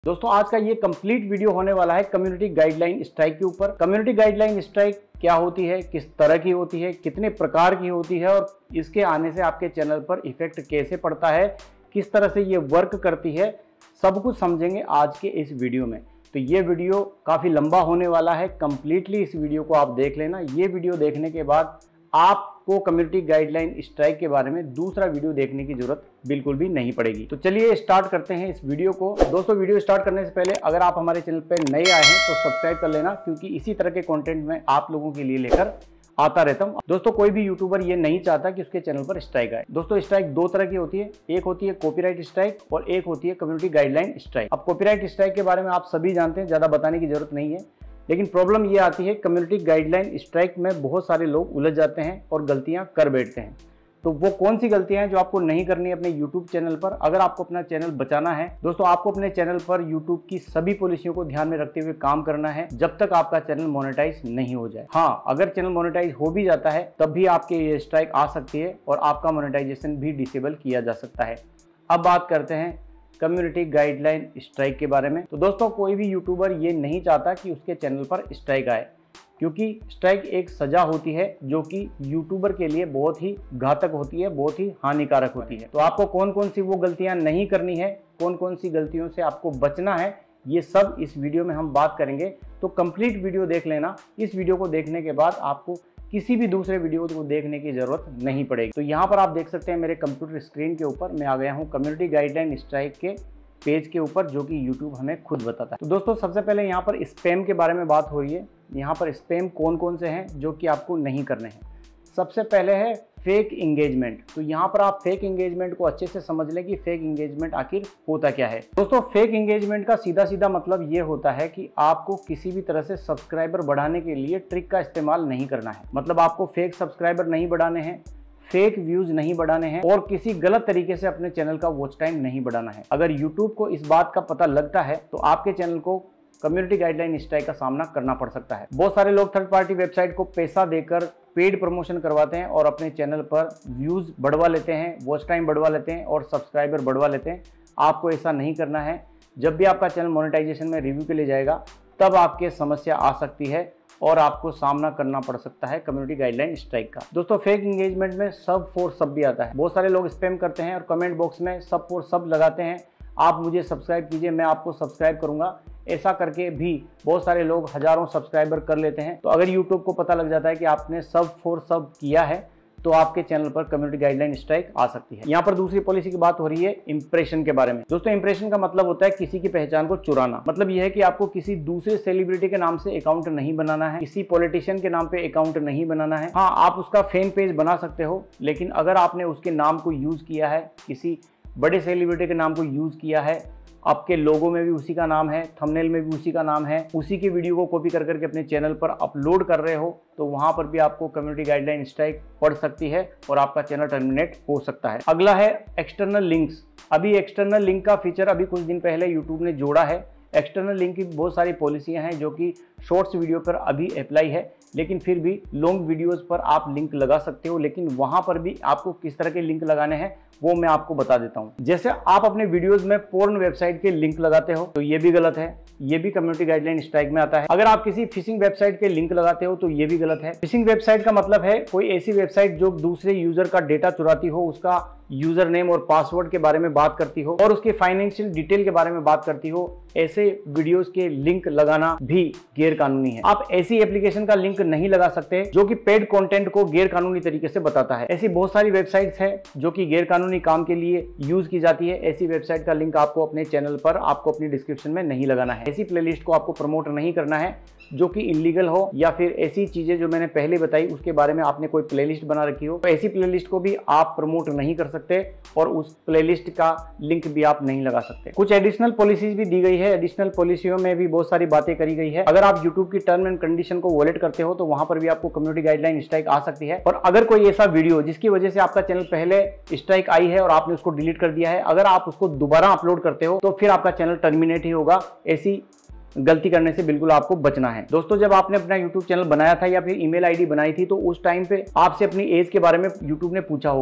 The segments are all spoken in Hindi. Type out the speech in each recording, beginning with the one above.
दोस्तों आज का ये कंप्लीट वीडियो होने वाला है कम्युनिटी गाइडलाइन स्ट्राइक के ऊपर। कम्युनिटी गाइडलाइन स्ट्राइक क्या होती है, किस तरह की होती है, कितने प्रकार की होती है और इसके आने से आपके चैनल पर इफेक्ट कैसे पड़ता है, किस तरह से ये वर्क करती है, सब कुछ समझेंगे आज के इस वीडियो में। तो ये वीडियो काफ़ी लंबा होने वाला है, कंप्लीटली इस वीडियो को आप देख लेना। ये वीडियो देखने के बाद आपको कम्युनिटी गाइडलाइन स्ट्राइक के बारे में दूसरा वीडियो देखने की जरूरत बिल्कुल भी नहीं पड़ेगी। तो चलिए स्टार्ट करते हैं इस वीडियो को। दोस्तों वीडियो स्टार्ट करने से पहले अगर आप हमारे चैनल पर नए आए हैं तो सब्सक्राइब कर लेना, क्योंकि इसी तरह के कंटेंट में आप लोगों के लिए लेकर आता रहता हूँ। दोस्तों कोई भी यूट्यूबर ये नहीं चाहता कि उसके चैनल पर स्ट्राइक आए। दोस्तों स्ट्राइक दो तरह की होती है, एक होती है कॉपीराइट स्ट्राइक और एक होती है कम्युनिटी गाइडलाइन स्ट्राइक। अब कॉपीराइट स्ट्राइक के बारे में आप सभी जानते हैं, ज़्यादा बताने की जरूरत नहीं है, लेकिन प्रॉब्लम ये आती है कम्युनिटी गाइडलाइन स्ट्राइक में बहुत सारे लोग उलझ जाते हैं और गलतियां कर बैठते हैं। तो वो कौन सी गलतियां हैं जो आपको नहीं करनी है अपने YouTube चैनल पर। अगर आपको अपना चैनल बचाना है दोस्तों, आपको अपने चैनल पर YouTube की सभी पॉलिसियों को ध्यान में रखते हुए काम करना है जब तक आपका चैनल मोनेटाइज नहीं हो जाए। हाँ, अगर चैनल मोनेटाइज हो भी जाता है तब भी आपके ये स्ट्राइक आ सकती है और आपका मोनेटाइजेशन भी डिसेबल किया जा सकता है। अब बात करते हैं कम्युनिटी गाइडलाइन स्ट्राइक के बारे में। तो दोस्तों कोई भी यूट्यूबर ये नहीं चाहता कि उसके चैनल पर स्ट्राइक आए, क्योंकि स्ट्राइक एक सजा होती है जो कि यूट्यूबर के लिए बहुत ही घातक होती है, बहुत ही हानिकारक होती है। तो आपको कौन कौन सी वो गलतियां नहीं करनी है, कौन कौन सी गलतियों से आपको बचना है, ये सब इस वीडियो में हम बात करेंगे। तो कंप्लीट वीडियो देख लेना। इस वीडियो को देखने के बाद आपको किसी भी दूसरे वीडियो को देखने की जरूरत नहीं पड़ेगी। तो यहाँ पर आप देख सकते हैं मेरे कंप्यूटर स्क्रीन के ऊपर मैं आ गया हूँ कम्युनिटी गाइडलाइन स्ट्राइक के पेज के ऊपर, जो कि YouTube हमें खुद बताता है। तो दोस्तों सबसे पहले यहाँ पर स्पैम के बारे में बात हो रही है। यहाँ पर स्पैम कौन कौन से हैं जो कि आपको नहीं करने हैं। सबसे पहले है फेक इंगेजमेंट। तो यहाँ पर आप फेक इंगेजमेंट को अच्छे से समझ लें कि फेक इंगेजमेंट आखिर होता क्या है। दोस्तों फेक इंगेजमेंट का सीधा सीधा मतलब ये होता है कि आपको किसी भी तरह से सब्सक्राइबर बढ़ाने के लिए ट्रिक का इस्तेमाल नहीं करना है। मतलब आपको फेक सब्सक्राइबर नहीं बढ़ाने हैं, फेक व्यूज नहीं बढ़ाने हैं और किसी गलत तरीके से अपने चैनल का वॉच टाइम नहीं बढ़ाना है। अगर YouTube को इस बात का पता लगता है तो आपके चैनल को कम्युनिटी गाइडलाइन स्ट्राइक का सामना करना पड़ सकता है। बहुत सारे लोग थर्ड पार्टी वेबसाइट को पैसा देकर पेड प्रमोशन करवाते हैं और अपने चैनल पर व्यूज बढ़वा लेते हैं, वॉच टाइम बढ़वा लेते हैं और सब्सक्राइबर बढ़वा लेते हैं। आपको ऐसा नहीं करना है। जब भी आपका चैनल मोनेटाइजेशन में रिव्यू के लिए जाएगा तब आपके समस्या आ सकती है और आपको सामना करना पड़ सकता है कम्युनिटी गाइडलाइन स्ट्राइक का। दोस्तों फेक इंगेजमेंट में सब फॉर सब भी आता है। बहुत सारे लोग स्पैम करते हैं और कमेंट बॉक्स में सब फॉर सब लगाते हैं, आप मुझे सब्सक्राइब कीजिए, मैं आपको सब्सक्राइब करूंगा। ऐसा करके भी बहुत सारे लोग हजारों सब्सक्राइबर कर लेते हैं। तो अगर यूट्यूब को पता लग जाता है कि आपने सब फॉर सब किया है तो आपके चैनल पर कम्युनिटी गाइडलाइन स्ट्राइक आ सकती है। यहाँ पर दूसरी पॉलिसी की बात हो रही है इंप्रेशन के बारे में। दोस्तों इंप्रेशन का मतलब होता है किसी की पहचान को चुराना। मतलब यह है कि आपको किसी दूसरे सेलिब्रिटी के नाम से अकाउंट नहीं बनाना है, किसी पॉलिटिशियन के नाम पे अकाउंट नहीं बनाना है। हाँ, आप उसका फैन पेज बना सकते हो, लेकिन अगर आपने उसके नाम को यूज किया है, किसी बड़े सेलिब्रिटी के नाम को यूज किया है, आपके लोगो में भी उसी का नाम है, थंबनेल में भी उसी का नाम है, उसी की वीडियो को कॉपी कर करके अपने चैनल पर अपलोड कर रहे हो, तो वहां पर भी आपको कम्युनिटी गाइडलाइन स्ट्राइक पड़ सकती है और आपका चैनल टर्मिनेट हो सकता है। अगला है एक्सटर्नल लिंक्स। अभी एक्सटर्नल लिंक का फीचर अभी कुछ दिन पहले यूट्यूब ने जोड़ा है। एक्सटर्नल लिंक की बहुत सारी पॉलिसियां हैं जो कि शॉर्ट्स वीडियो पर अभी अप्लाई है, लेकिन फिर भी लॉन्ग वीडियोस पर आप लिंक लगा सकते हो। लेकिन वहां पर भी आपको किस तरह के लिंक लगाने हैं वो मैं आपको बता देता हूं। जैसे आप अपने वीडियोस में पोर्न वेबसाइट के लिंक लगाते हो तो ये भी गलत है, ये भी कम्युनिटी गाइडलाइन स्ट्राइक में आता है। अगर आप किसी फिशिंग वेबसाइट के लिंक लगाते हो तो ये भी गलत है। फिशिंग वेबसाइट का मतलब है कोई ऐसी वेबसाइट जो दूसरे यूजर का डेटा चुराती हो, उसका यूजर नेम और पासवर्ड के बारे में बात करती हो और उसके फाइनेंशियल डिटेल के बारे में बात करती हो। ऐसे वीडियोस के लिंक लगाना भी गैर कानूनी है। आप ऐसी एप्लीकेशन का लिंक नहीं लगा सकते जो कि पेड कंटेंट को गैर कानूनी तरीके से बताता है। ऐसी बहुत सारी वेबसाइट्स है जो कि गैर कानूनी काम के लिए यूज की जाती है। ऐसी वेबसाइट का लिंक आपको अपने चैनल पर, आपको अपनी डिस्क्रिप्शन में नहीं लगाना है। ऐसी प्लेलिस्ट को आपको प्रमोट नहीं करना है जो कि इलीगल हो, या फिर ऐसी चीजें जो मैंने पहले बताई उसके बारे में आपने कोई प्लेलिस्ट बना रखी हो, तो ऐसी प्लेलिस्ट को भी आप प्रमोट नहीं कर सकते और उस प्लेलिस्ट का लिंक भी आप नहीं लगा सकते। कुछ एडिशनल पॉलिसीज भी दी गई है। एडिशनल पॉलिसियों में भी बहुत सारी बातें करी गई है। अगर आप यूट्यूब की टर्म एंड कंडीशन को वॉलेट करते हो तो वहां पर भी आपको कम्युनिटी गाइडलाइन स्ट्राइक आ सकती है। और अगर कोई ऐसा वीडियो जिसकी वजह से आपका चैनल पहले स्ट्राइक आई है और आपने उसको डिलीट कर दिया है, अगर आप उसको दोबारा अपलोड करते हो तो फिर आपका चैनल टर्मिनेट ही होगा। ऐसी गलती करने से बिल्कुल आपको बचना है। दोस्तों जब आपने अपना YouTube चैनल बनाया था या फिर ईमेल आईडी बनाई थी तो उस टाइम पे आपसे अपनी एज के बारे में YouTube ने पूछा होगा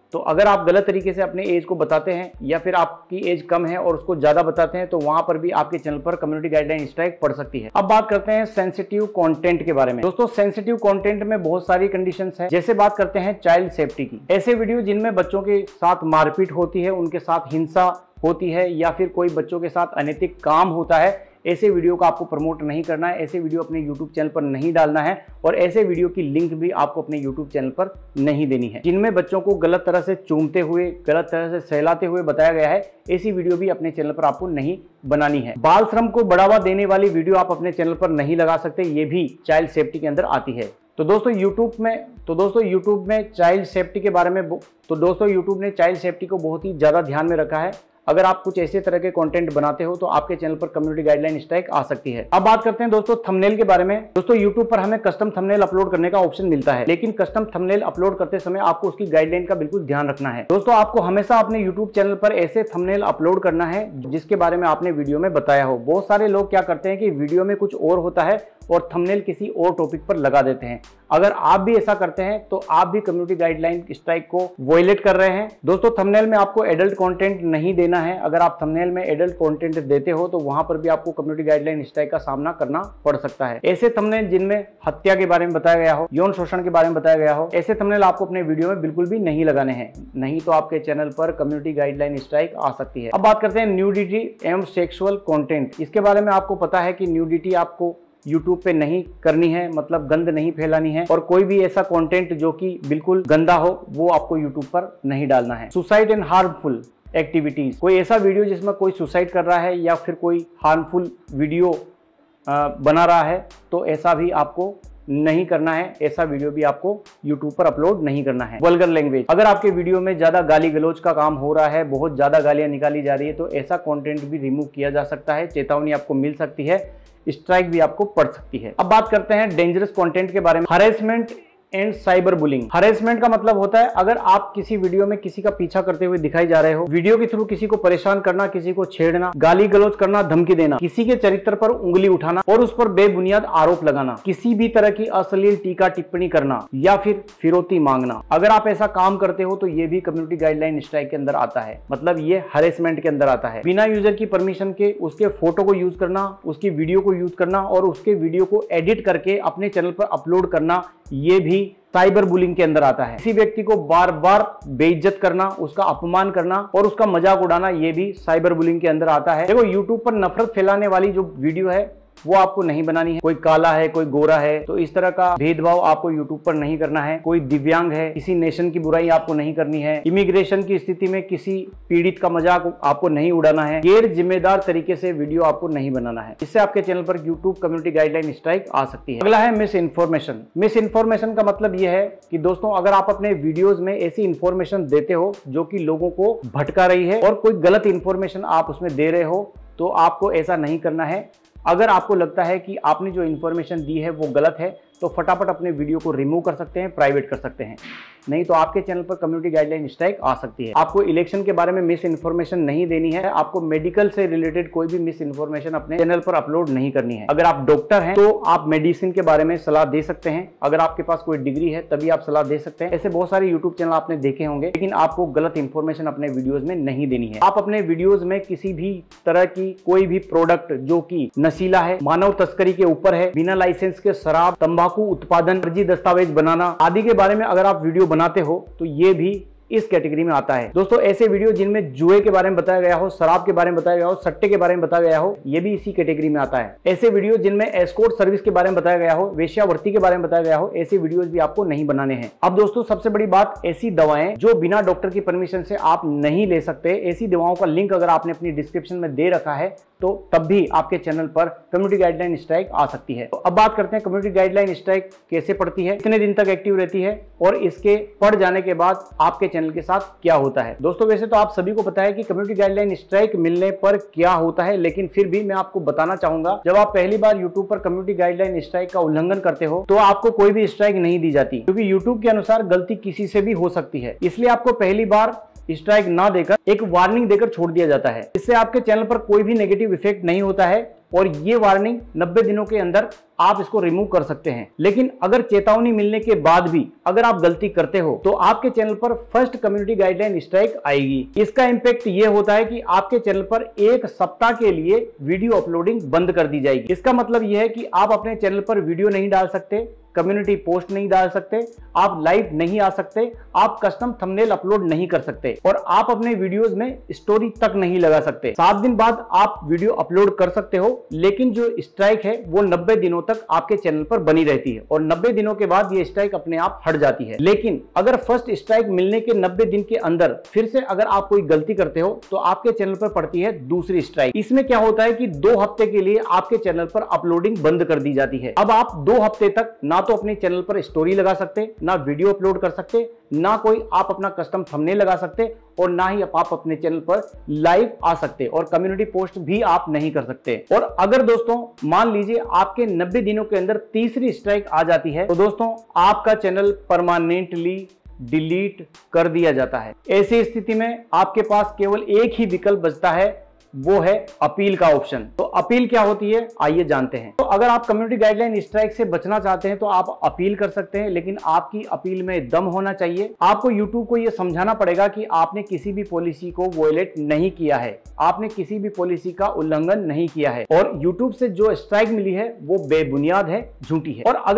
तो अगर आप गलत तरीके से अपने एज को बताते हैं या फिर आपकी एज कम है और उसको ज्यादा बताते हैं तो वहां पर भी आपके चैनल पर कम्युनिटी गाइडलाइन स्ट्राइक पड़ सकती है। अब बात करते हैं सेंसिटिव कंटेंट के बारे में। दोस्तों सेंसिटिव कंटेंट में बहुत सारी कंडीशंस हैं। जैसे बात करते हैं चाइल्ड सेफ्टी की। ऐसे वीडियो जिनमें बच्चों के साथ मारपीट होती है, उनके साथ हिंसा होती है या फिर कोई बच्चों के साथ अनैतिक काम होता है, ऐसे वीडियो को आपको प्रमोट नहीं करना है, ऐसे वीडियो अपने YouTube चैनल पर नहीं डालना है और ऐसे वीडियो की लिंक भी आपको अपने YouTube चैनल पर नहीं देनी है। जिनमें बच्चों को गलत तरह से चूमते हुए, गलत तरह से सहलाते हुए बताया गया है, ऐसी वीडियो भी अपने चैनल पर आपको नहीं बनानी है। बाल श्रम को बढ़ावा देने वाली वीडियो आप अपने चैनल पर नहीं लगा सकते, ये भी चाइल्ड सेफ्टी के अंदर आती है। तो दोस्तों यूट्यूब में चाइल्ड सेफ्टी के बारे में यूट्यूब ने चाइल्ड सेफ्टी को बहुत ही ज़्यादा ध्यान में रखा है। अगर आप कुछ ऐसे तरह के कंटेंट बनाते हो तो आपके चैनल पर कम्युनिटी गाइडलाइन स्ट्राइक आ सकती है। अब बात करते हैं दोस्तों थंबनेल के बारे में। दोस्तों यूट्यूब पर हमें कस्टम थंबनेल अपलोड करने का ऑप्शन मिलता है, लेकिन कस्टम थंबनेल अपलोड करते समय आपको उसकी गाइडलाइन का बिल्कुल ध्यान रखना है। दोस्तों आपको हमेशा अपने यूट्यूब चैनल पर ऐसे थंबनेल अपलोड करना है जिसके बारे में आपने वीडियो में बताया हो। बहुत सारे लोग क्या करते हैं कि वीडियो में कुछ और होता है और थंबनेल किसी और टॉपिक पर लगा देते हैं। अगर आप भी ऐसा करते हैं तो आप भी कम्युनिटी गाइडलाइन स्ट्राइक को वॉयलेट कर रहे हैं। दोस्तों थंबनेल में आपको एडल्ट कंटेंट नहीं देना है। अगर आप थंबनेल में एडल्ट कंटेंट देते हो तो वहां पर भी आपको कम्युनिटी गाइडलाइन स्ट्राइक का सामना करना पड़ सकता है। ऐसे थंबनेल जिनमें हत्या के बारे में बताया गया हो, यौन शोषण के बारे में बताया गया हो, ऐसे थंबनेल आपको अपने वीडियो में बिल्कुल भी नहीं लगाने हैं, नहीं तो आपके चैनल पर कम्युनिटी गाइडलाइन स्ट्राइक आ सकती है। अब बात करते हैं न्यूडिटी एवं सेक्सुअल कंटेंट। इसके बारे में आपको पता है कि न्यूडिटी आपको YouTube पे नहीं करनी है, मतलब गंद नहीं फैलानी है और कोई भी ऐसा कंटेंट जो कि बिल्कुल गंदा हो वो आपको YouTube पर नहीं डालना है। सुसाइड एंड हार्मफुल एक्टिविटीज, कोई ऐसा वीडियो जिसमें कोई सुसाइड कर रहा है या फिर कोई हार्मफुल वीडियो बना रहा है तो ऐसा भी आपको नहीं करना है। ऐसा वीडियो भी आपको YouTube पर अपलोड नहीं करना है। वल्गर लैंग्वेज, अगर आपके वीडियो में ज्यादा गाली गलौज का काम हो रहा है, बहुत ज्यादा गालियां निकाली जा रही है तो ऐसा कंटेंट भी रिमूव किया जा सकता है। चेतावनी आपको मिल सकती है, स्ट्राइक भी आपको पड़ सकती है। अब बात करते हैं डेंजरस कंटेंट के बारे में। Harassment and cyber bullying. Harassment का मतलब होता है अगर आप किसी वीडियो में किसी का पीछा करते हुए दिखाई जा रहे हो, वीडियो के थ्रू किसी को परेशान करना, किसी को छेड़ना, गाली गलौज करना, धमकी देना, किसी के चरित्र पर उंगली उठाना और उस पर बेबुनियाद आरोप लगाना, किसी भी तरह की अश्लील टीका टिप्पणी करना या फिर फिरौती मांगना, अगर आप ऐसा काम करते हो तो ये भी कम्युनिटी गाइडलाइन स्ट्राइक के अंदर आता है, मतलब ये हरेसमेंट के अंदर आता है। बिना यूजर की परमिशन के उसके फोटो को यूज करना, उसकी वीडियो को यूज करना और उसके वीडियो को एडिट करके अपने चैनल पर अपलोड करना, ये भी साइबर बुलिंग के अंदर आता है। किसी व्यक्ति को बार बार बेइज्जत करना, उसका अपमान करना और उसका मजाक उड़ाना, ये भी साइबर बुलिंग के अंदर आता है। देखो यूट्यूब पर नफरत फैलाने वाली जो वीडियो है वो आपको नहीं बनानी है। कोई काला है, कोई गोरा है, तो इस तरह का भेदभाव आपको यूट्यूब पर नहीं करना है। कोई दिव्यांग है, किसी नेशन की बुराई आपको नहीं करनी है। इमिग्रेशन की स्थिति में किसी पीड़ित का मजाक आपको नहीं उड़ाना है। गैर जिम्मेदार तरीके से वीडियो आपको नहीं बनाना है, इससे आपके चैनल पर यूट्यूब कम्युनिटी गाइडलाइन स्ट्राइक आ सकती है। अगला है मिस इन्फॉर्मेशन। मिस इन्फॉर्मेशन का मतलब यह है कि दोस्तों अगर आप अपने वीडियोज में ऐसी इन्फॉर्मेशन देते हो जो कि लोगों को भटका रही है और कोई गलत इन्फॉर्मेशन आप उसमें दे रहे हो तो आपको ऐसा नहीं करना है। अगर आपको लगता है कि आपने जो इन्फॉर्मेशन दी है वो गलत है तो फटाफट अपने वीडियो को रिमूव कर सकते हैं, प्राइवेट कर सकते हैं, नहीं तो आपके चैनल पर कम्युनिटी गाइडलाइन स्ट्राइक आ सकती है। आपको इलेक्शन के बारे में मिस इन्फॉर्मेशन नहीं देनी है। आपको मेडिकल से रिलेटेड कोई भी मिस इन्फॉर्मेशन अपने चैनल पर अपलोड नहीं करनी है। अगर आप डॉक्टर हैं तो आप मेडिसिन के बारे में सलाह दे सकते हैं। अगर आपके पास कोई डिग्री है तभी आप सलाह दे सकते हैं। ऐसे बहुत सारे यूट्यूब चैनल आपने देखे होंगे, लेकिन आपको गलत इन्फॉर्मेशन अपने वीडियोज में नहीं देनी है। आप अपने वीडियोज में किसी भी तरह की कोई भी प्रोडक्ट जो कि नशीला है, मानव तस्करी के ऊपर है, बिना लाइसेंस के शराब, तंबाकू उत्पादन, फर्जी दस्तावेज बनाना आदि के बारे में अगर आप वीडियो बनाते हो तो ये भी इस कैटेगरी में आता है। दोस्तों ऐसे वीडियो जिनमें जुए के बारे में बताया गया हो, शराब के बारे में बताया गया हो, सट्टे के बारे में बताया गया हो, ये भी इसी कैटेगरी में आता है। ऐसे वीडियो जिनमें एस्कॉर्ट सर्विस के बारे में बताया गया हो, वेश्यावृत्ति के बारे में बताया गया हो, ऐसे वीडियोस भी आपको नहीं बनाने हैं। अब दोस्तों सबसे बड़ी बात, ऐसी दवाएं जो बिना डॉक्टर की परमिशन से आप नहीं ले सकते, ऐसी दवाओं का लिंक अगर आपने अपनी डिस्क्रिप्शन में दे रखा है तो तब भी आपके चैनल पर कम्युनिटी गाइडलाइन स्ट्राइक आ सकती है। तो अब बात करते हैं कम्युनिटी गाइडलाइन स्ट्राइक कैसे पड़ती है, कितने दिन तक एक्टिव रहती है और इसके पड़ जाने के बाद आपके चैनल के साथ क्या होता है। दोस्तों वैसे तो आप सभी को पता है कि कम्युनिटी गाइडलाइन स्ट्राइक मिलने पर क्या होता है, लेकिन फिर भी मैं आपको बताना चाहूंगा, जब आप पहली बार यूट्यूब पर कम्युनिटी गाइडलाइन स्ट्राइक का उल्लंघन करते हो तो आपको कोई भी स्ट्राइक नहीं दी जाती, क्योंकि यूट्यूब के अनुसार गलती किसी से भी हो सकती है। इसलिए आपको पहली बार स्ट्राइक ना देकर एक वार्निंग देकर छोड़ दिया जाता है। इससे आपके चैनल पर कोई भी नेगेटिव इफेक्ट नहीं होता है, और ये वार्निंग 90 दिनों के अंदर आप इसको रिमूव कर सकते हैं। लेकिन अगर चेतावनी मिलने के बाद भी अगर आप गलती करते हो तो आपके चैनल पर फर्स्ट कम्युनिटी गाइडलाइन स्ट्राइक आएगी। इसका इंपैक्ट ये होता है कि आपके चैनल पर 1 सप्ताह के लिए वीडियो अपलोडिंग बंद कर दी जाएगी। इसका मतलब यह है कि आप अपने चैनल पर वीडियो नहीं डाल सकते, कम्युनिटी पोस्ट नहीं डाल सकते, आप लाइव नहीं आ सकते, आप कस्टम थंबनेल अपलोड नहीं कर सकते और आप अपने वीडियोस में स्टोरी तक नहीं लगा सकते। 7 दिन बाद आप वीडियो अपलोड कर सकते हो, लेकिन जो स्ट्राइक है वो 90 दिनों तक आपके चैनल पर बनी रहती है और 90 दिनों के बाद ये स्ट्राइक अपने आप हट जाती है। लेकिन अगर फर्स्ट स्ट्राइक मिलने के 90 दिन के अंदर फिर से अगर आप कोई गलती करते हो तो आपके चैनल पर पड़ती है दूसरी स्ट्राइक। इसमें क्या होता है कि 2 हफ्ते के लिए आपके चैनल पर अपलोडिंग बंद कर दी जाती है। अब आप 2 हफ्ते तक ना तो अपने चैनल पर स्टोरी लगा सकते, ना वीडियो अपलोड कर सकते, ना कोई आप अपना कस्टम थंबनेल लगा सकते और ना ही आप अपने चैनल पर लाइव आ सकते और कम्युनिटी पोस्ट भी आप नहीं कर सकते। और अगर दोस्तों मान लीजिए आपके 90 दिनों के अंदर तीसरी स्ट्राइक आ जाती है तो दोस्तों आपका चैनल परमानेंटली डिलीट कर दिया जाता है। ऐसी स्थिति में आपके पास केवल एक ही विकल्प बचता है, वो है अपील का ऑप्शन। तो अपील क्या होती है आइए जानते हैं। तो अगर आप कम्युनिटी गाइडलाइन स्ट्राइक से बचना चाहते हैं तो आप अपील कर सकते हैं, लेकिन आपकी अपील में दम होना चाहिए। आपको यूट्यूब को यह समझाना पड़ेगा कि आपने किसी भी पॉलिसी को वायलेट नहीं किया है, आपने किसी भी पॉलिसी का उल्लंघन नहीं किया है और यूट्यूब से जो स्ट्राइक मिली है वो बेबुनियाद है, झूठी है। और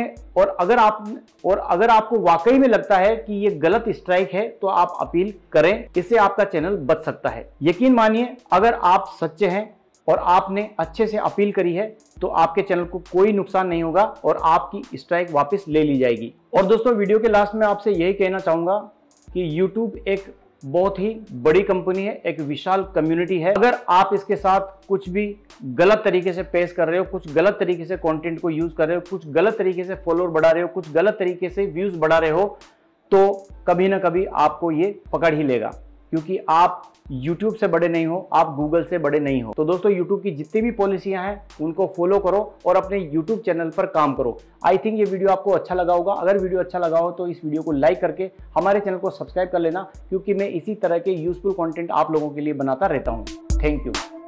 अगर आपको वाकई में लगता है कि ये गलत स्ट्राइक है तो आप अपील करें, इससे आपका चैनल बच सकता है। यकीन मानिए अगर आप सच्चे हैं और आपने अच्छे से अपील करी है तो आपके चैनल को कोई नुकसान नहीं होगा और आपकी स्ट्राइक वापस ले ली जाएगी। और दोस्तों वीडियो के लास्ट में आपसे यही कहना चाहूंगा कि YouTube एक बहुत ही बड़ी कंपनी है, एक विशाल कम्युनिटी है। अगर आप इसके साथ कुछ भी गलत तरीके से पेश कर रहे हो, कुछ गलत तरीके से कंटेंट को यूज कर रहे हो, कुछ गलत तरीके से फॉलोअर बढ़ा रहे हो, कुछ गलत तरीके से व्यूज बढ़ा रहे हो तो कभी ना कभी आपको ये पकड़ ही लेगा, क्योंकि आप YouTube से बड़े नहीं हो, आप Google से बड़े नहीं हो। तो दोस्तों YouTube की जितनी भी पॉलिसियां हैं उनको फॉलो करो और अपने YouTube चैनल पर काम करो। आई थिंक ये वीडियो आपको अच्छा लगा होगा। अगर वीडियो अच्छा लगा हो तो इस वीडियो को लाइक करके हमारे चैनल को सब्सक्राइब कर लेना, क्योंकि मैं इसी तरह के यूजफुल कंटेंट आप लोगों के लिए बनाता रहता हूँ। Thank you.